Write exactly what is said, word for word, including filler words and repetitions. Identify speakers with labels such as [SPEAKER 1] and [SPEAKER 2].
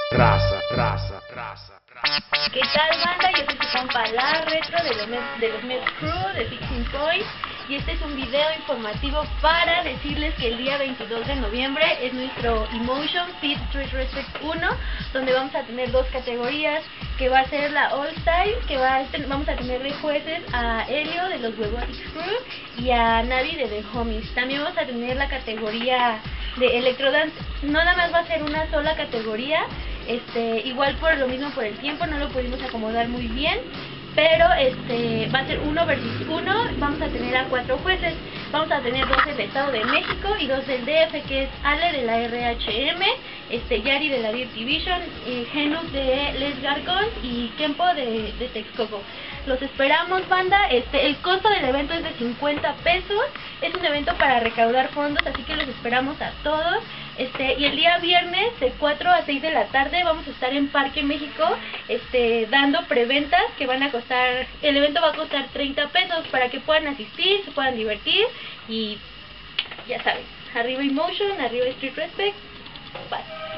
[SPEAKER 1] Raza, raza, raza, raza.
[SPEAKER 2] ¿Qué tal, banda? Yo soy su compa La Retro de los Mets, de los Mets Crew de Fixing Toys, y este es un video informativo para decirles que el día veintidós de noviembre es nuestro Emotion Fit Street Respect uno, donde vamos a tener dos categorías, que va a ser la All Style, que va a, vamos a tener de jueces a Helio de los Webotics Crew y a Navi de The Homies. También vamos a tener la categoría de Electrodance. No nada más va a ser una sola categoría, este, igual por lo mismo por el tiempo no lo pudimos acomodar muy bien, pero este va a ser uno versus uno. Vamos a tener a cuatro jueces, vamos a tener dos del Estado de México y dos del D F, que es Ale de la R H M, este Yari de la Dirty Vision, eh, Genus de Les Garcons y Kempo de, de Texcoco. Los esperamos, banda. Este, el costo del evento es de cincuenta pesos. Es un evento para recaudar fondos, así que los esperamos a todos. Este, y el día viernes de cuatro a seis de la tarde vamos a estar en Parque México, este, dando preventas que van a costar, el evento va a costar treinta pesos para que puedan asistir, se puedan divertir y ya saben, arriba Emotion, arriba Street Respect, bye.